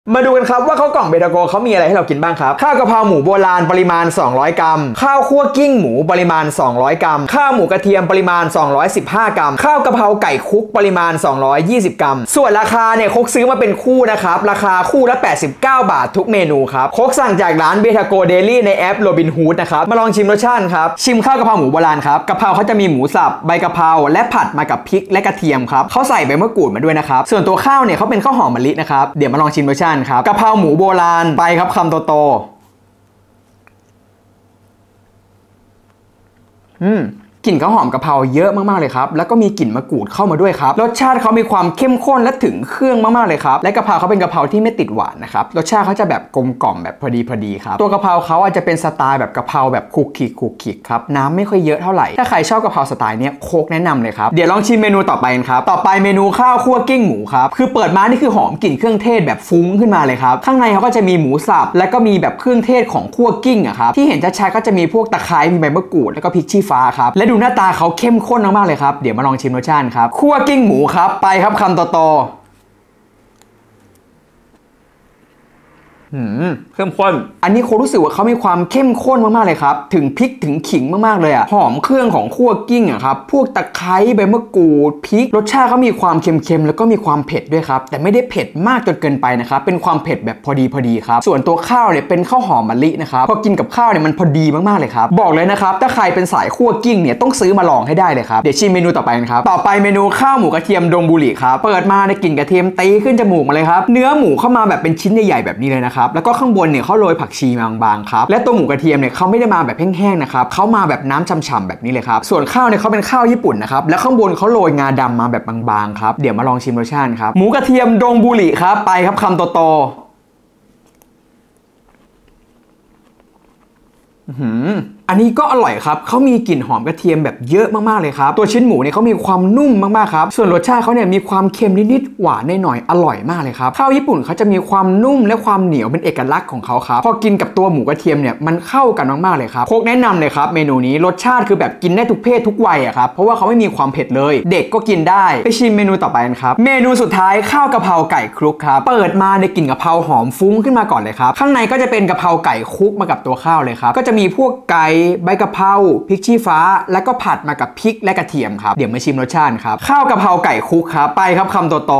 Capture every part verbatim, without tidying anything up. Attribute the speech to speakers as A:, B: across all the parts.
A: มาดูกันครับว่าข้าวกล่องเบทาโกเขามีอะไรให้เรากินบ้างครับข้าวกะเพราหมูโบราณปริมาณสองร้อยกรัมข้าวคั่วกิ้งหมูปริมาณสองร้อยกรัมข้าวหมูกระเทียมปริมาณสองร้อยสิบห้ากรัมข้าวกะเพราไก่คุกปริมาณสองร้อยยี่สิบกรัมส่วนราคาเนี่ยคกซื้อมาเป็นคู่นะครับราคาคู่ละแปดสิบเก้าบาททุกเมนูครับคกสั่งจากร้านเบทาโกเดลี่ในแอปโรบินฮูดนะครับมาลองชิมรสชาติครับชิมข้าวกะเพราหมูโบราณครับกะเพราเขาจะมีหมูสับใบกะเพราและผัดมากับพริกและกระเทียมครับเขาใส่ใบมะกรูดมาด้วยนะครับส่วนตัวข้าวเนี่ยเขาเป็นข้าวหอมมะลินะครับเดี๋ยวมาลองชิมรสชาติครับกะเพราหมูโบราณไปครับคำโตๆอืมกลิ่นข้าวหอมกะเพราเยอะมากๆเลยครับแล้วก็มีกลิ่นมะกรูดเข้ามาด้วยครับรสชาติเขามีความเข้มข้นและถึงเครื่องมากๆเลยครับและกะเพราเขาเป็นกะเพราที่ไม่ติดหวานนะครับรสชาติเขาจะแบบกลมกล่อมแบบพอดีพอดีครับตัวกะเพราเขาอาจจะเป็นสไตล์แบบกะเพราแบบคุกคิกคุกคิกครับน้ำไม่ค่อยเยอะเท่าไหร่ถ้าใครชอบกะเพราสไตล์นี้โคกแนะนำเลยครับเดี๋ยวลองชิมเมนูต่อไปกันครับต่อไปเมนูข้าวคั่วกิ้งหมูครับคือเปิดมานี่คือหอมกลิ่นเครื่องเทศแบบฟุ้งขึ้นมาเลยครับข้างในเขาก็จะมีหมูสับและก็มีแบบเครื่องเทศของคั่วกิ้งอะครับที่เห็นชัดๆก็จะมีพวกตะไคร้มีใบมะกรูดแล้วก็พริกชี้ฟ้าครับและดูหน้าตาเขาเข้มข้นมากๆเลยครับเดี๋ยวมาลองชิมรสชาติครับคั่วกิ้งหมูครับไปครับคำโตๆหืมเข้มข้นอันนี้โครู้สึกว่าเขามีความเข้มข้นมากๆเลยครับถึงพริกถึงขิงมากๆเลยอ่ะหอมเครื่องของคั่วกิ้งอ่ะครับพวกตะไคร้ใบมะกรูดพริกรสชาติเขามีความเค็มๆแล้วก็มีความเผ็ดด้วยครับแต่ไม่ได้เผ็ดมากจนเกินไปนะครับเป็นความเผ็ดแบบพอดีพอดีครับส่วนตัวข้าวเนี่ยเป็นข้าวหอมมะลินะครับพอกินกับข้าวเนี่ยมันพอดีมากๆเลยครับบอกเลยนะครับถ้าใครเป็นสายคั่วกิ้งเนี่ยต้องซื้อมาลองให้ได้เลยครับเดี๋ยวชิมเมนูต่อไปกันครับต่อไปเมนูข้าวหมูกระเทียมดงบุหรี่ครับเปิดมาในกลิ่นกระเทียมตีขึ้นจมูกมาเลยครับเนื้อหมูเข้ามาแบบเป็นชิ้นใหญ่ๆแบบนี้เลยนะครับแล้วก็ข้างบนเขาโรยผักชีบางๆครับและตัวหมูกระเทียมเนี่ยเขาไม่ได้มาแบบแห้งๆนะครับเขามาแบบน้ำฉ่ำๆแบบนี้เลยครับส่วนข้าวเนี่ยเขาเป็นข้าวญี่ปุ่นนะครับและข้างบนเขาโรยงาดำมาแบบบางๆครับเดี๋ยวมาลองชิมรสชาติครับหมูกระเทียมดงบุหรี่ครับไปครับคำโตๆอันนี้ก็อร่อยครับเขามีกลิ่นหอมกระเทียมแบบเยอะมากๆเลยครับตัวชิ้นหมูเนี่ยเขามีความนุ่มมากๆครับส่วนรสชาติเขาเนี่ยมีความเค็มนิดๆหวานหน่อยๆอร่อยมากเลยครับข้าวญี่ปุ่นเขาจะมีความนุ่มและความเหนียวเป็นเอกลักษณ์ของเขาครับพอกินกับตัวหมูกระเทียมเนี่ยมันเข้ากันมากๆเลยครับโคกแนะนำเลยครับเมนูนี้รสชาติคือแบบกินได้ทุกเพศทุกวัยอะครับเพราะว่าเขาไม่มีความเผ็ดเลยเด็กก็กินได้ไปชิมเมนูต่อไปกันครับเมนูสุดท้ายข้าวกะเพราไก่คลุกครับเปิดมาในกลิ่นกะเพราหอมฟุ้งขึ้นมาก่อนเลยครับข้างในก็จะเป็นกะเพราไก่คลุกมากับตัวข้าวเลยครับก็จะมีพวกไก่ใบกะเพราพริกชี้ฟ้าแล้วก็ผัดมากับพริกและกระเทียมครับเดี๋ยวมาชิมรสชาติครับข้าวกะเพราไก่คลุกครับไปครับคำโต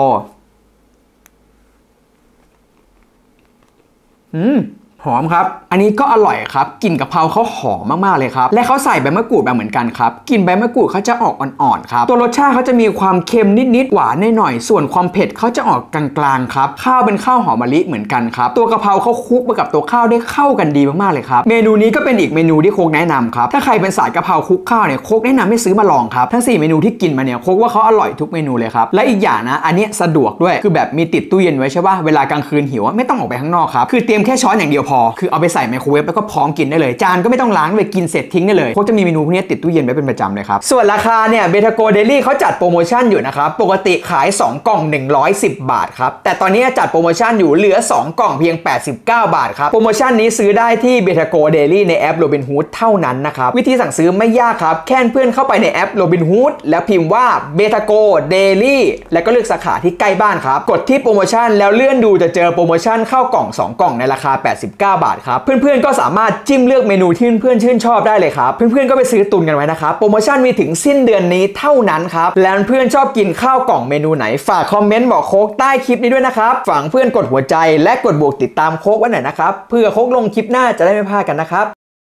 A: ๆอืมหอมครับอันนี้ก็อร่อยครับกลิ่นกะเพราเขาหอมมากๆเลยครับและเขาใส่ใบมะกรูดมาเหมือนกันครับกลิ่นใบมะกรูดเขาจะออกอ่อนๆครับตัวรสชาติเขาจะมีความเค็มนิดๆหวานหน่อยๆส่วนความเผ็ดเขาจะออกกลางๆครับข้าวเป็นข้าวหอมมะลิเหมือนกันครับตัวกะเพราเขาคลุกมากับตัวข้าวได้เข้ากันดีมากๆเลยครับเมนูนี้ก็เป็นอีกเมนูที่โคกแนะนำครับถ้าใครเป็นสายกะเพราคลุกข้าวเนี่ยโคกแนะนำให้ซื้อมาลองครับทั้งสี่เมนูที่กินมาเนี่ยโคกว่าเขาอร่อยทุกเมนูเลยครับและอีกอย่างนะอันนี้สะดวกด้วยคือแบบมีติดตู้เย็นไว้ใช่ป่ะเวลากลางคืนหิวไม่ต้องออกไปข้างนอกครับคือเตรียมแค่ช้อนอย่างเดียวพอคือเอาไปใส่ไมโครเวฟแล้วก็พร้อมกินได้เลยจานก็ไม่ต้องล้างเลยกินเสร็จทิ้งได้เลยพวกจะมีเมนูพวกนี้ติดตู้เย็นไว้เป็นประจำเลยครับส่วนราคาเนี่ยเบทาโกเดลี่เขาจัดโปรโมชั่นอยู่นะครับปกติขายสองกล่องหนึ่งร้อยสิบบาทครับแต่ตอนนี้จัดโปรโมชั่นอยู่เหลือสองกล่องเพียงแปดสิบเก้าบาทครับโปรโมชั่นนี้ซื้อได้ที่เบทาโกเดลี่ในแอปโรบินฮูดเท่านั้นนะครับวิธีสั่งซื้อไม่ยากครับแค่เพื่อนเข้าไปในแอปโรบินฮูดแล้วพิมพ์ว่าเบทาโกเดลี่แล้วก็เลือกสาขาที่ใกล้บ้านครับกดที่โปรโมชั่นแล้วเลื่อนดูจะเจอโปรโมชั่นเข้ากล่องสองกล่องในราคาแปดสิบเก้าบาทครับเพื่อนๆก็สามารถจิ้มเลือกเมนูที่เพื่อนๆชื่นชอบได้เลยครับเพื่อนๆก็ไปซื้อตุนกันไว้นะครับโปรโมชั่นมีถึงสิ้นเดือนนี้เท่านั้นครับแล้วเพื่อนชอบกินข้าวกล่องเมนูไหนฝากคอมเมนต์บอกโค้กใต้คลิปนี้ด้วยนะครับฝากเพื่อนกดหัวใจและกดบวกติดตามโค้กไว้หน่อยนะครับเพื่อโค้กลงคลิปหน้าจะได้ไม่พลาดกันนะครับ